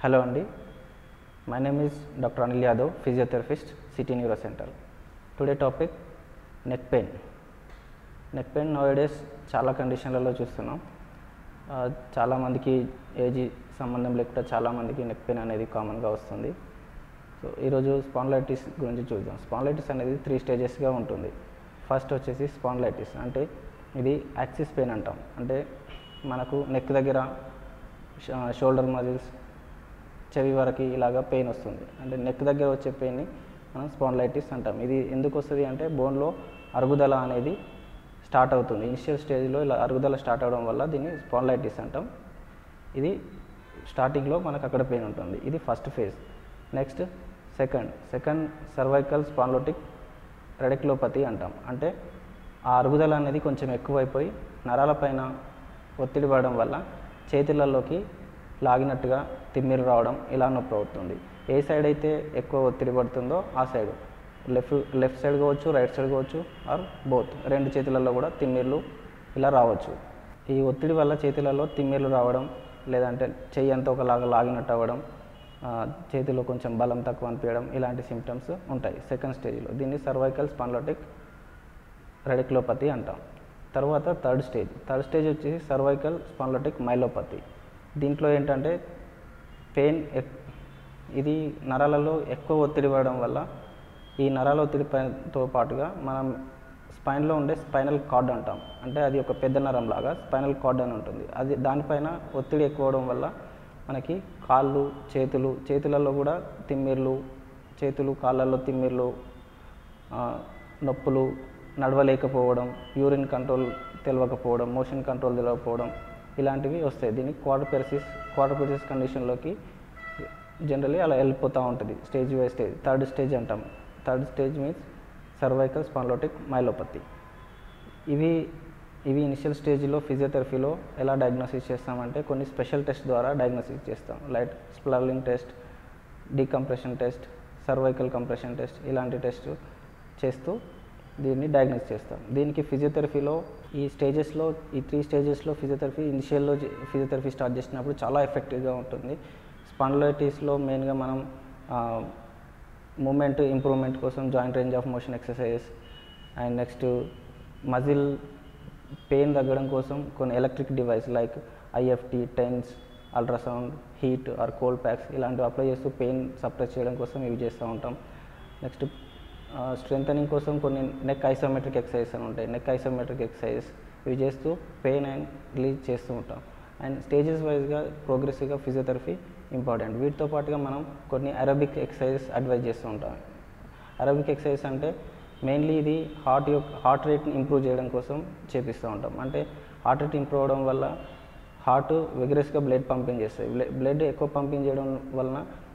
Hello Andy, my name is Dr. Anil Yadav, physiotherapist, City Neuro Center. Today topic neck pain. Neck pain nowadays చాలా కండిషన్లలో చూస్తున్నాం. చాలా మందికి age సంబంధం లేకుండా చాలా మందికి నెక్ పెయిన్ అనేది కామన్గా వస్తుంది. సో ఈరోజు స్పాండిలైటిస్ గురించి చూద్దాం. స్పాండిలైటిస్ అనేది 3 స్టేజెస్గా ఉంటుంది. ఫస్ట్ వచ్చేసి స్పాండిలైటిస్ అంటే ఇది యాక్సిస్ పెయిన్ అంటాం. అంటే మనకు నెక్ దగ్గర షోల్డర్ మజిల్స్ చెవి వరకు ఇలాగా పెయిన్ వస్తుంది. అంటే నెక్ దగ్గర వచ్చే పెయిన్ని మనం స్పాండిలైటిస్ అంటాం. ఇది ఎందుకు వస్తుంది అంటే బోన్లో అరుగుదల అనేది స్టార్ట్ అవుతుంది. ఇనిషియల్ స్టేజ్లో ఇలా అరుగుదల స్టార్ట్ అవడం వల్ల దీన్ని స్పాండిలైటిస్ అంటాం. ఇది స్టార్టింగ్లో మనకు అక్కడ పెయిన్ ఉంటుంది. ఇది first phase. Next second cervical spondylotic radiculopathy అంటాం. అంటే ఆ అరుగుదల అనేది కొంచెం ఎక్కువైపోయి నరాల పైన ఒత్తిడి పడడం వల్ల చేతులలోకి లాగినట్టుగా తిమ్మిరి రావడం ఇలా నొప్పి అవుతుంది. ఏ సైడ్ అయితే ఎక్కువ ఒత్తిడి పడుతుందో ఆ సైడ్ లెఫ్ట్ సైడ్ కావచ్చు, రైట్ సైడ్ కావచ్చు, ఆర్ బోత్ రెండు చేతులలో కూడా తిమ్మిర్లు ఇలా రావచ్చు. ఈ ఒత్తిడి వల్ల చేతులలో తిమ్మిర్లు రావడం, లేదంటే చెయ్యి అంతా ఒకలాగా లాగినట్టు అవ్వడం, చేతిలో కొంచెం బలం తక్కువ అనిపించడం ఇలాంటి సిమ్టమ్స్ ఉంటాయి సెకండ్ స్టేజ్లో. దీన్ని సర్వైకల్ స్పాండిలోటిక్ రెడిక్యులోపతి అంటాం. తర్వాత థర్డ్ స్టేజ్ వచ్చేసి సర్వైకల్ స్పాండిలోటిక్ మైలోపతి. దీంట్లో ఏంటంటే పెయిన్ ఇది నరాలలో ఎక్కువ ఒత్తిడి పడడం వల్ల ఈ నరాల ఒత్తిడితో పాటుగా మనం స్పైన్లో ఉండే స్పైనల్ కార్డ్ అంటాం. అంటే అది ఒక పెద్ద నరం లాగా స్పైనల్ కార్డ్ అని ఉంటుంది. అది దానిపైన ఒత్తిడి ఎక్కువ అవడం వల్ల మనకి కాళ్ళు చేతులలో కూడా తిమ్మిర్లు, కాళ్ళల్లో తిమ్మిర్లు, నొప్పులు, నడవలేకపోవడం, యూరిన్ కంట్రోల్ తెలియకపోవడం, మోషన్ కంట్రోల్ తెలియకపోవడం ఇలాంటివి వస్తాయి. దీన్ని క్వాడ్రిపెసిస్ కండిషన్లోకి జనరల్లీ అలా వెళ్ళిపోతూ ఉంటుంది. Stage by stage. Third stage అంటాం. Third stage means cervical spondylotic myelopathy. ఇవి ఇనిషియల్ స్టేజ్లో ఫిజియోథెరపీలో ఎలా డయాగ్నోసిస్ చేస్తామంటే కొన్ని స్పెషల్ టెస్ట్ ద్వారా డయాగ్నోసిస్ చేస్తాం. Like Spurling test, decompression test, cervical compression test ఇలాంటి టెస్ట్ చేస్తూ దీన్ని డయాగ్నోస్ చేస్తాం. దీనికి ఫిజియోథెరపీలో ఈ 3 స్టేజెస్లో ఇనిషియల్లో ఫిజియోథెరపీ స్టార్ట్ చేసినప్పుడు చాలా ఎఫెక్టివ్గా ఉంటుంది. స్పాండిలైటిస్లో మెయిన్గా మనం మూమెంట్ ఇంప్రూవ్మెంట్ కోసం joint range of motion exercises and next muscle pain తగ్గడం కోసం కొన్ని electric device like IFT, TENS, ultrasound, heat or cold packs ఇలాంటివి అప్లై చేస్తూ పెయిన్ సప్రెస్ చేయడం కోసం ఇవి చేస్తూ ఉంటాం. నెక్స్ట్ స్ట్రెంథనింగ్ కోసం కొన్ని నెక్ ఐసోమెట్రిక్ ఎక్సర్సైజెస్ అని ఉంటాయి. నెక్ ఐసోమెట్రిక్ ఎక్సర్సైజెస్ ఇవి చేస్తూ పెయిన్ అండ్ రిలీజ్ చేస్తూ ఉంటాం. అండ్ స్టేజెస్ వైజ్గా ప్రోగ్రెసివ్గా ఫిజియోథెరపీ ఇంపార్టెంట్. వీటితో పాటుగా మనం కొన్ని అరోబిక్ ఎక్సర్సైజెస్ అడ్వైజ్ చేస్తూ ఉంటాం. అరోబిక్ ఎక్సర్సైజెస్ అంటే మెయిన్లీ ఇది హార్ట్ రేట్ని ఇంప్రూవ్ చేయడం కోసం చేపిస్తూ ఉంటాం. అంటే హార్ట్ రేట్ ఇంప్రూవ్ అవడం వల్ల హార్ట్ విగరస్గా బ్లడ్ పంపింగ్ చేస్తుంది. బ్లడ్ ఎక్కువ పంపింగ్ చేయడం వలన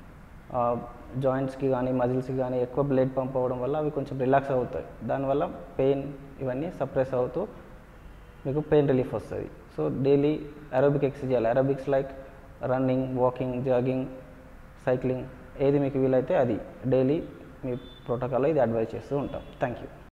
జాయింట్స్కి కానీ మజిల్స్కి కానీ ఎక్కువ బ్లడ్ పంప్ అవ్వడం వల్ల అవి కొంచెం రిలాక్స్ అవుతాయి. దానివల్ల పెయిన్ ఇవన్నీ సప్రెస్ అవుతూ మీకు పెయిన్ రిలీఫ్ వస్తుంది. సో డైలీ అరోబిక్ ఎక్సర్సైజ్ చేయాలి. Aerobics like running, walking, jogging, cycling ఏది మీకు వీలైతే అది డైలీ మీ ప్రోటోకాల్లో ఇది అడ్వైజ్ చేస్తూ ఉంటాం. Thank you.